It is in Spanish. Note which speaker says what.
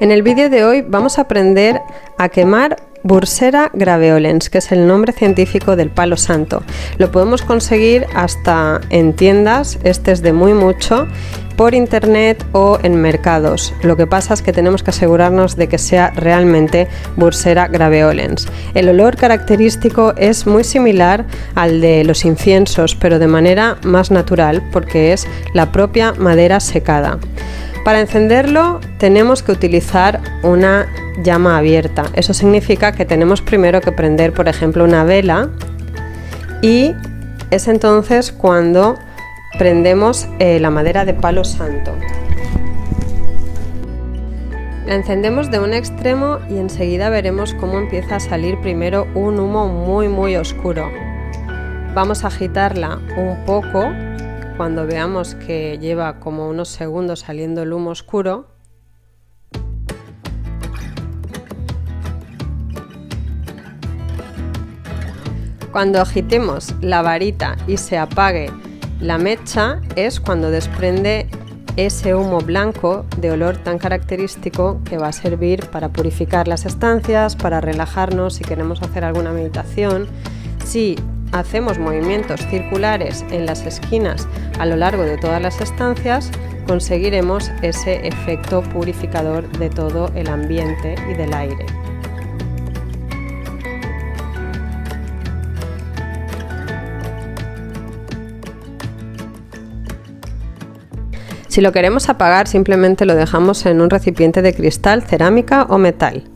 Speaker 1: En el vídeo de hoy vamos a aprender a quemar Bursera graveolens, que es el nombre científico del palo santo. Lo podemos conseguir hasta en tiendas, este es de muy mucho, por internet o en mercados. Lo que pasa es que tenemos que asegurarnos de que sea realmente Bursera graveolens. El olor característico es muy similar al de los inciensos, pero de manera más natural porque es la propia madera secada. Para encenderlo tenemos que utilizar una llama abierta. Eso significa que tenemos primero que prender, por ejemplo, una vela, y es entonces cuando prendemos la madera de palo santo. La encendemos de un extremo y enseguida veremos cómo empieza a salir primero un humo muy oscuro. Vamos a agitarla un poco. Cuando veamos que lleva como unos segundos saliendo el humo oscuro, cuando agitemos la varita y se apague la mecha es cuando desprende ese humo blanco de olor tan característico que va a servir para purificar las estancias, para relajarnos si queremos hacer alguna meditación. Si hacemos movimientos circulares en las esquinas a lo largo de todas las estancias, conseguiremos ese efecto purificador de todo el ambiente y del aire. Si lo queremos apagar, simplemente lo dejamos en un recipiente de cristal, cerámica o metal.